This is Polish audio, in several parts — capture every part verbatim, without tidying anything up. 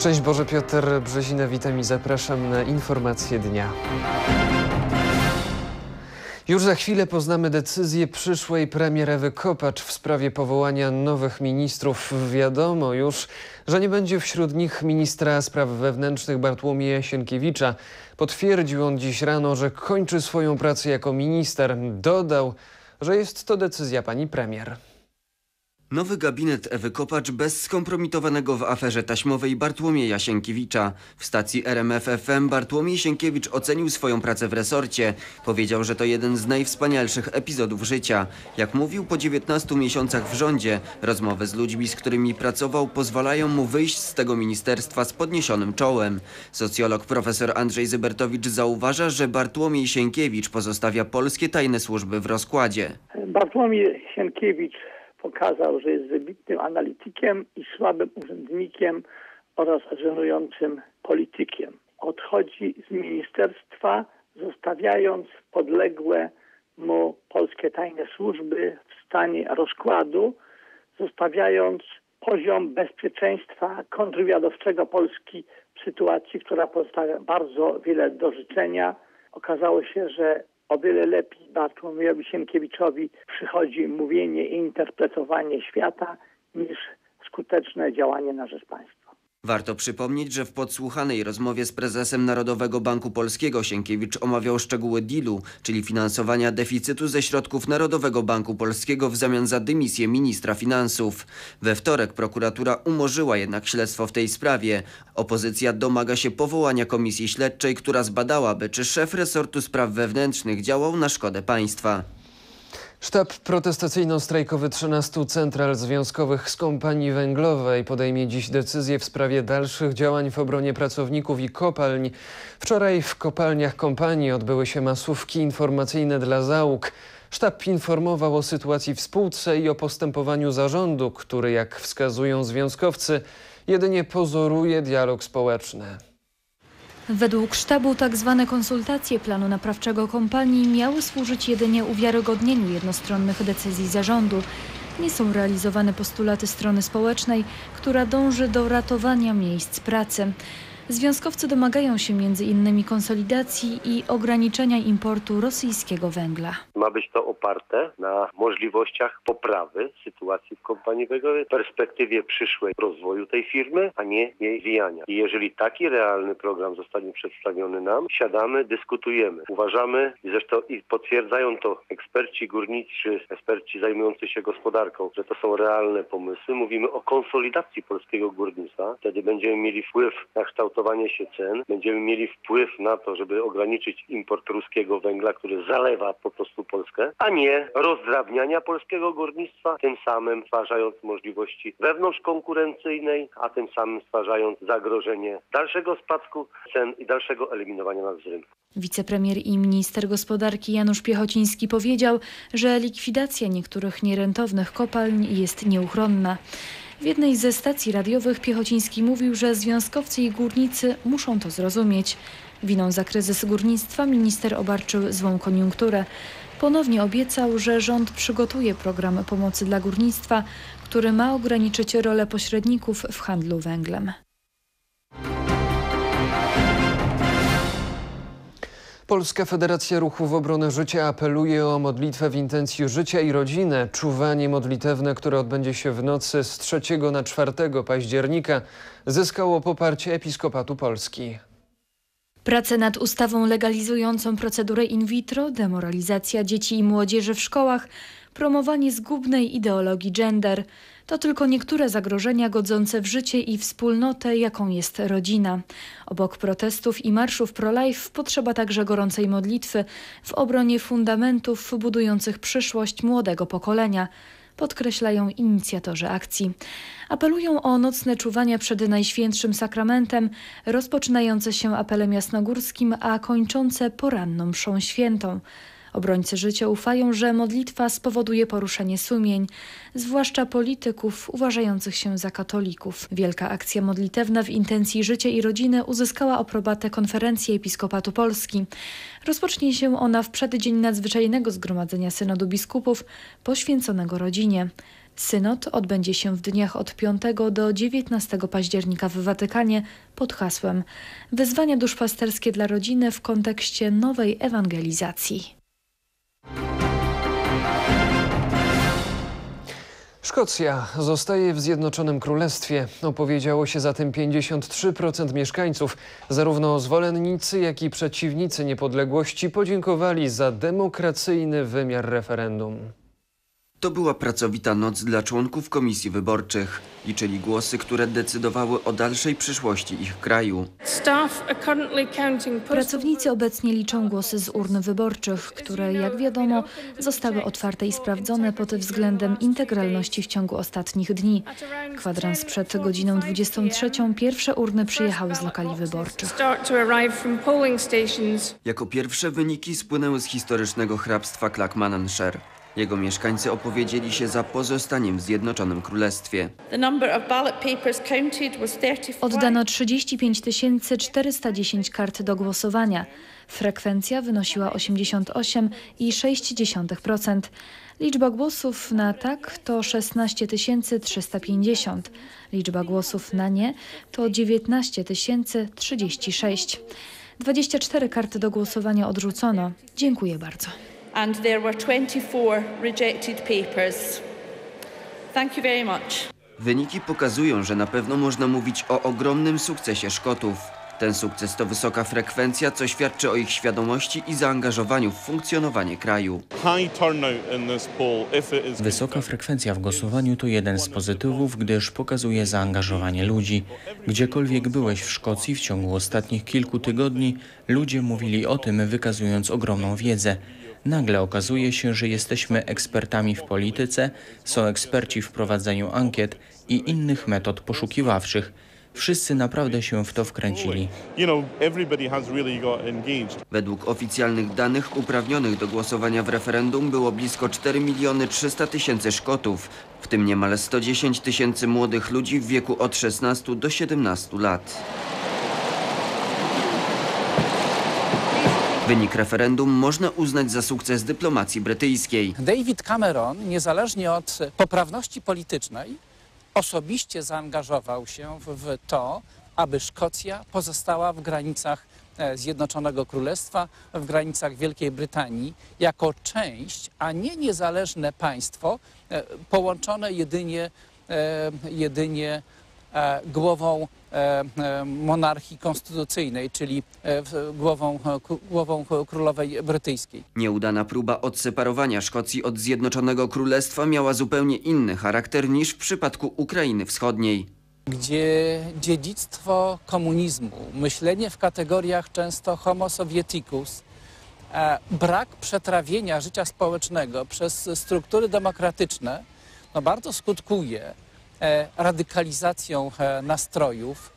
Szczęść Boże, Piotr Brzezina, witam i zapraszam na informacje dnia. Już za chwilę poznamy decyzję przyszłej premier Ewy Kopacz w sprawie powołania nowych ministrów. Wiadomo już, że nie będzie wśród nich ministra spraw wewnętrznych Bartłomieja Sienkiewicza. Potwierdził on dziś rano, że kończy swoją pracę jako minister. Dodał, że jest to decyzja pani premier. Nowy gabinet Ewy Kopacz bez skompromitowanego w aferze taśmowej Bartłomieja Sienkiewicza. W stacji R M F F M Bartłomiej Sienkiewicz ocenił swoją pracę w resorcie. Powiedział, że to jeden z najwspanialszych epizodów życia. Jak mówił, po dziewiętnastu miesiącach w rządzie rozmowy z ludźmi, z którymi pracował, pozwalają mu wyjść z tego ministerstwa z podniesionym czołem. Socjolog profesor Andrzej Zybertowicz zauważa, że Bartłomiej Sienkiewicz pozostawia polskie tajne służby w rozkładzie. Bartłomiej Sienkiewicz pokazał, że jest wybitnym analitykiem i słabym urzędnikiem oraz żenującym politykiem. Odchodzi z ministerstwa, zostawiając podległe mu polskie tajne służby w stanie rozkładu, zostawiając poziom bezpieczeństwa kontrwywiadowczego Polski w sytuacji, która pozostawia bardzo wiele do życzenia. Okazało się, że o wiele lepiej Bartłomiejowi Sienkiewiczowi przychodzi mówienie i interpretowanie świata niż skuteczne działanie na rzecz państwa. Warto przypomnieć, że w podsłuchanej rozmowie z prezesem Narodowego Banku Polskiego Sienkiewicz omawiał szczegóły dealu, czyli finansowania deficytu ze środków Narodowego Banku Polskiego w zamian za dymisję ministra finansów. We wtorek prokuratura umorzyła jednak śledztwo w tej sprawie. Opozycja domaga się powołania komisji śledczej, która zbadałaby, czy szef resortu spraw wewnętrznych działał na szkodę państwa. Sztab protestacyjno-strajkowy trzynastu central związkowych z kompanii węglowej podejmie dziś decyzję w sprawie dalszych działań w obronie pracowników i kopalń. Wczoraj w kopalniach kompanii odbyły się masówki informacyjne dla załóg. Sztab informował o sytuacji w spółce i o postępowaniu zarządu, który, jak wskazują związkowcy, jedynie pozoruje dialog społeczny. Według sztabu tak zwane konsultacje planu naprawczego kompanii miały służyć jedynie uwiarygodnieniu jednostronnych decyzji zarządu. Nie są realizowane postulaty strony społecznej, która dąży do ratowania miejsc pracy. Związkowcy domagają się między innymi konsolidacji i ograniczenia importu rosyjskiego węgla. Ma być to oparte na możliwościach poprawy sytuacji w kompanii węglowej, w perspektywie przyszłej rozwoju tej firmy, a nie jej zwijania. I jeżeli taki realny program zostanie przedstawiony nam, siadamy, dyskutujemy. Uważamy, i zresztą i potwierdzają to eksperci górnicy, czy eksperci zajmujący się gospodarką, że to są realne pomysły. Mówimy o konsolidacji polskiego górnictwa. Wtedy będziemy mieli wpływ na kształt się cen, będziemy mieli wpływ na to, żeby ograniczyć import ruskiego węgla, który zalewa po prostu Polskę, a nie rozdrabniania polskiego górnictwa, tym samym stwarzając możliwości wewnątrz konkurencyjnej, a tym samym stwarzając zagrożenie dalszego spadku cen i dalszego eliminowania nas z rynku. Wicepremier i minister gospodarki Janusz Piechociński powiedział, że likwidacja niektórych nierentownych kopalń jest nieuchronna. W jednej ze stacji radiowych Piechociński mówił, że związkowcy i górnicy muszą to zrozumieć. Winą za kryzys górnictwa minister obarczył złą koniunkturę. Ponownie obiecał, że rząd przygotuje program pomocy dla górnictwa, który ma ograniczyć rolę pośredników w handlu węglem. Polska Federacja Ruchów Obrony Życia apeluje o modlitwę w intencji życia i rodzinę. Czuwanie modlitewne, które odbędzie się w nocy z trzeciego na czwartego października, zyskało poparcie Episkopatu Polski. Prace nad ustawą legalizującą procedurę in vitro, demoralizacja dzieci i młodzieży w szkołach, promowanie zgubnej ideologii gender. To tylko niektóre zagrożenia godzące w życie i wspólnotę, jaką jest rodzina. Obok protestów i marszów pro-life potrzeba także gorącej modlitwy w obronie fundamentów budujących przyszłość młodego pokolenia, podkreślają inicjatorzy akcji. Apelują o nocne czuwania przed Najświętszym Sakramentem, rozpoczynające się apelem jasnogórskim, a kończące poranną mszą świętą. Obrońcy życia ufają, że modlitwa spowoduje poruszenie sumień, zwłaszcza polityków uważających się za katolików. Wielka akcja modlitewna w intencji życia i rodziny uzyskała aprobatę Konferencji Episkopatu Polski. Rozpocznie się ona w przeddzień nadzwyczajnego zgromadzenia Synodu Biskupów poświęconego rodzinie. Synod odbędzie się w dniach od piątego do dziewiętnastego października w Watykanie pod hasłem Wyzwania duszpasterskie dla rodziny w kontekście nowej ewangelizacji. Szkocja zostaje w Zjednoczonym Królestwie. Opowiedziało się za tym pięćdziesiąt trzy procent mieszkańców. Zarówno zwolennicy, jak i przeciwnicy niepodległości podziękowali za demokracyjny wymiar referendum. To była pracowita noc dla członków komisji wyborczych. Liczyli głosy, które decydowały o dalszej przyszłości ich kraju. Pracownicy obecnie liczą głosy z urn wyborczych, które, jak wiadomo, zostały otwarte i sprawdzone pod względem integralności w ciągu ostatnich dni. Kwadrans przed godziną dwudziestą trzecią pierwsze urny przyjechały z lokali wyborczych. Jako pierwsze wyniki spłynęły z historycznego hrabstwa Clackmannanshire. Jego mieszkańcy opowiedzieli się za pozostaniem w Zjednoczonym Królestwie. Oddano trzydzieści pięć tysięcy czterysta dziesięć kart do głosowania. Frekwencja wynosiła osiemdziesiąt osiem i sześć dziesiątych procent. Liczba głosów na tak to szesnaście tysięcy trzysta pięćdziesiąt. Liczba głosów na nie to dziewiętnaście tysięcy trzydzieści sześć. dwadzieścia cztery karty do głosowania odrzucono. Dziękuję bardzo. And there were twenty-four rejected papers. Thank you very much. Wyniki pokazują, że na pewno można mówić o ogromnym sukcesie Szkotów. Ten sukces to wysoka frekwencja, co świadczy o ich świadomości i zaangażowaniu w funkcjonowanie kraju. Wysoka frekwencja w głosowaniu to jeden z pozytywów, gdyż pokazuje zaangażowanie ludzi. Gdziekolwiek byłeś w Szkocji w ciągu ostatnich kilku tygodni, ludzie mówili o tym, wykazując ogromną wiedzę. Nagle okazuje się, że jesteśmy ekspertami w polityce, są eksperci w prowadzeniu ankiet i innych metod poszukiwawczych. Wszyscy naprawdę się w to wkręcili. Według oficjalnych danych uprawnionych do głosowania w referendum było blisko cztery miliony trzysta tysięcy Szkotów, w tym niemal sto dziesięć tysięcy młodych ludzi w wieku od szesnastu do siedemnastu lat. Wynik referendum można uznać za sukces dyplomacji brytyjskiej. David Cameron, niezależnie od poprawności politycznej, osobiście zaangażował się w to, aby Szkocja pozostała w granicach Zjednoczonego Królestwa, w granicach Wielkiej Brytanii, jako część, a nie niezależne państwo, połączone jedynie, jedynie głową monarchii konstytucyjnej, czyli głową, głową królowej brytyjskiej. Nieudana próba odseparowania Szkocji od Zjednoczonego Królestwa miała zupełnie inny charakter niż w przypadku Ukrainy Wschodniej. Gdzie dziedzictwo komunizmu, myślenie w kategoriach często homo sovieticus, brak przetrawienia życia społecznego przez struktury demokratyczne no bardzo skutkuje radykalizacją nastrojów,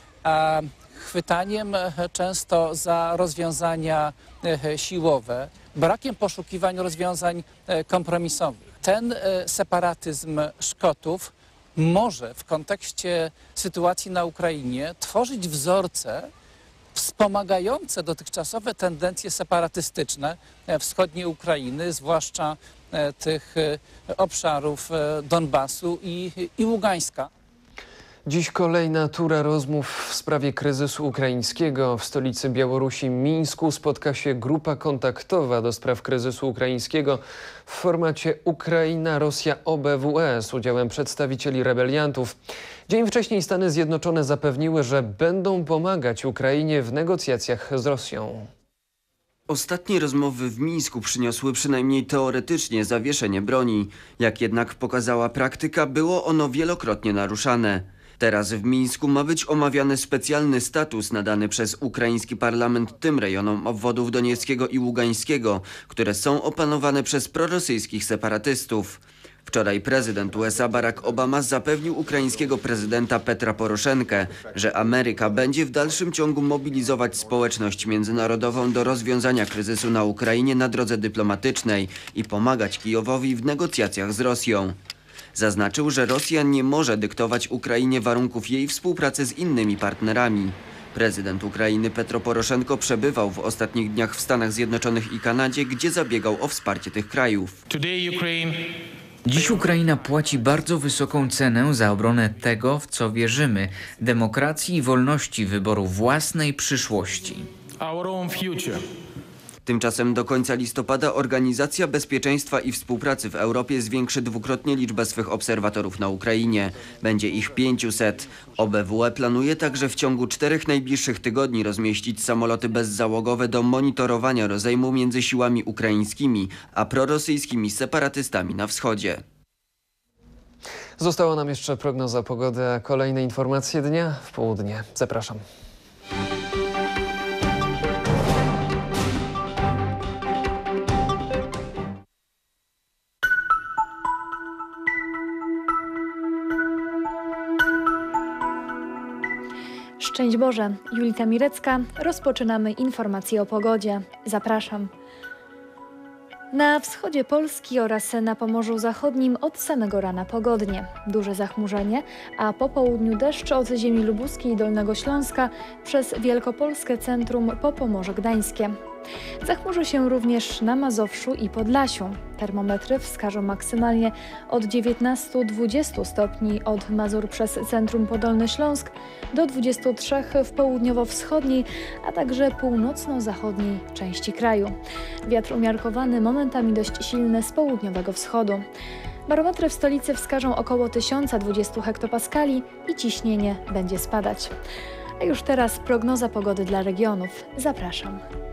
chwytaniem często za rozwiązania siłowe, brakiem poszukiwań rozwiązań kompromisowych. Ten separatyzm Szkotów może w kontekście sytuacji na Ukrainie tworzyć wzorce wspomagające dotychczasowe tendencje separatystyczne wschodniej Ukrainy, zwłaszcza tych obszarów Donbasu i, i Ługańska. Dziś kolejna tura rozmów w sprawie kryzysu ukraińskiego. W stolicy Białorusi Mińsku spotka się grupa kontaktowa do spraw kryzysu ukraińskiego w formacie Ukraina-Rosja-O B W E z udziałem przedstawicieli rebeliantów. Dzień wcześniej Stany Zjednoczone zapewniły, że będą pomagać Ukrainie w negocjacjach z Rosją. Ostatnie rozmowy w Mińsku przyniosły przynajmniej teoretycznie zawieszenie broni. Jak jednak pokazała praktyka, było ono wielokrotnie naruszane. Teraz w Mińsku ma być omawiany specjalny status nadany przez ukraiński parlament tym rejonom obwodów donieckiego i ługańskiego, które są opanowane przez prorosyjskich separatystów. Wczoraj prezydent U S A Barack Obama zapewnił ukraińskiego prezydenta Petra Poroszenkę, że Ameryka będzie w dalszym ciągu mobilizować społeczność międzynarodową do rozwiązania kryzysu na Ukrainie na drodze dyplomatycznej i pomagać Kijowowi w negocjacjach z Rosją. Zaznaczył, że Rosja nie może dyktować Ukrainie warunków jej współpracy z innymi partnerami. Prezydent Ukrainy Petro Poroszenko przebywał w ostatnich dniach w Stanach Zjednoczonych i Kanadzie, gdzie zabiegał o wsparcie tych krajów. Dziś Ukraina płaci bardzo wysoką cenę za obronę tego, w co wierzymy, demokracji i wolności wyboru własnej przyszłości. Tymczasem do końca listopada Organizacja Bezpieczeństwa i Współpracy w Europie zwiększy dwukrotnie liczbę swych obserwatorów na Ukrainie. Będzie ich pięćset. O B W E planuje także w ciągu czterech najbliższych tygodni rozmieścić samoloty bezzałogowe do monitorowania rozejmu między siłami ukraińskimi a prorosyjskimi separatystami na wschodzie. Została nam jeszcze prognoza pogody, a kolejne informacje dnia w południe. Zapraszam. Szczęść Boże, Julita Mirecka. Rozpoczynamy informacje o pogodzie. Zapraszam. Na wschodzie Polski oraz na Pomorzu Zachodnim od samego rana pogodnie. Duże zachmurzenie, a po południu deszcz od ziemi lubuskiej i Dolnego Śląska przez Wielkopolskie centrum po Pomorze Gdańskie. Zachmurzy się również na Mazowszu i Podlasiu. Termometry wskażą maksymalnie od dziewiętnastu do dwudziestu stopni od Mazur przez centrum po Dolny Śląsk do dwudziestu trzech w południowo-wschodniej, a także północno-zachodniej części kraju. Wiatr umiarkowany, momentami dość silny z południowego wschodu. Barometry w stolicy wskażą około tysiąc dwadzieścia hektopaskali i ciśnienie będzie spadać. A już teraz prognoza pogody dla regionów. Zapraszam.